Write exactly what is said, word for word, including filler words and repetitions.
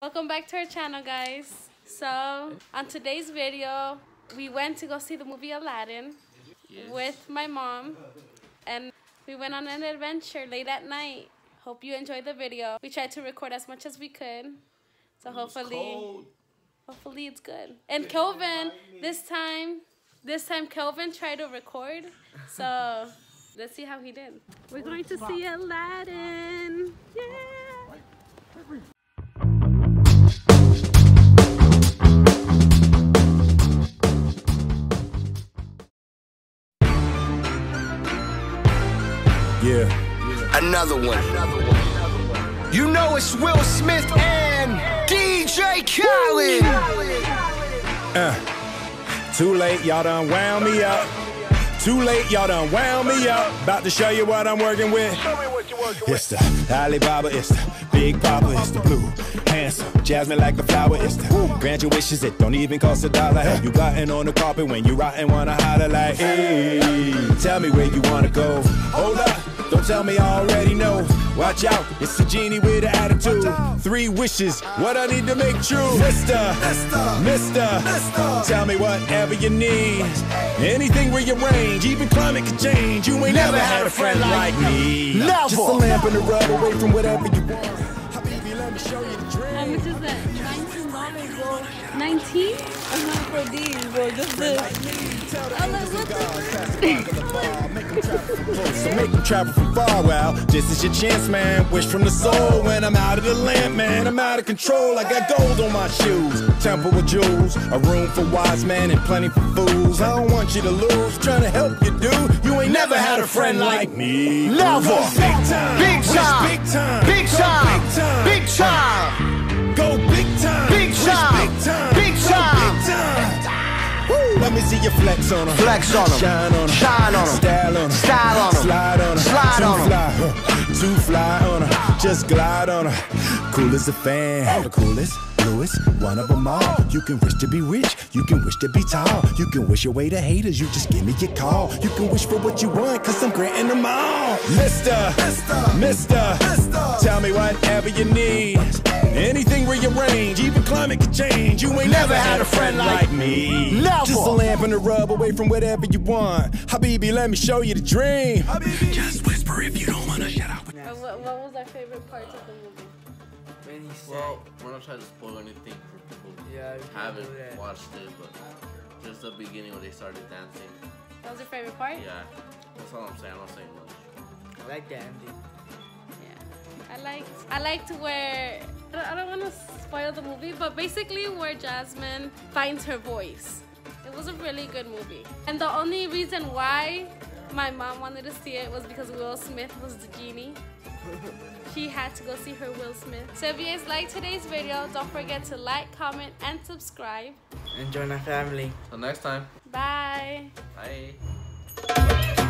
Welcome back to our channel, guys. So on today's video we went to go see the movie Aladdin. Yes. With my mom, and we went on an adventure late at night. Hope you enjoyed the video. We tried to record as much as we could, so it hopefully cold. hopefully it's good. And Kelvin, this time this time Kelvin tried to record, so let's see how he did. We're going to see Aladdin. Yeah. Yeah. Another one. Another one. You know it's Will Smith and D J Khaled. Uh, too late, y'all done wound me up. Too late, y'all done wound me up. About to show you what I'm working with. It's the Alibaba, it's the Big Papa, it's the blue, handsome, Jasmine like a flower, it's the grant your wishes, it don't even cost a dollar. Hey, you gotten on the carpet when you rotten, wanna holler like, hey, tell me where you wanna go. Hold up, don't tell me I already know. Watch out, it's a genie with an attitude. Three wishes, what I need to make true. Mister, Mister, Mister, tell me whatever you need. Anything rearrange, even climate can change. You ain't never, never had a friend like me. Never. Just a lamp and a rub away from whatever you want. Habibi, let me show you the dream. How much is that? nineteen dollars, bro. nineteen? Uh-huh, for these, bro. Just this. I'm like, what the So make them travel from far, well, this is your chance, man. Wish from the soul when I'm out of the lamp, man. I'm out of control, I got gold on my shoes. Temple with jewels, a room for wise men and plenty for fools. I don't want you to lose, trying to help you, dude. You ain't never had a friend like me. Never. Big time, big time, big time, big time, big time. Go big time, big time, big time, big time, big time. Let me see you flex on them. Flex on them. Shine on them. Shine on them. Style on them. Style on them. Slide on them. Slide Too on them. fly, huh? Too fly on them. Just glide on them. Cool as a fan. The coolest, bluest, one of them all. You can wish to be rich. You can wish to be tall. You can wish away the haters. You just give me your call. You can wish for what you want, cause I'm granting them all. Mister, Mister, Mister, Mister, tell me whatever you need. Anything rearrange, even climate can change. You ain't never had a friend like me. Never. Just a lamp and a rub away from whatever you want. Habibi, let me show you the dream. Habibi. Just whisper if you don't wanna shut up. Uh, what, what was our favorite part of the movie? When he well, we're not trying to spoil anything for people who yeah, haven't watched it, but just the beginning when they started dancing. That was your favorite part? Yeah, that's all I'm saying. I'm not saying much. I like the ending. Yeah, I liked. I liked where I don't want to spoil the movie, but basically where Jasmine finds her voice. It was a really good movie, and the only reason why my mom wanted to see it was because Will Smith was the genie. She had to go see her Will Smith. So if you guys liked today's video, don't forget to like, comment, and subscribe. And join our family. Till next time. Bye. Bye.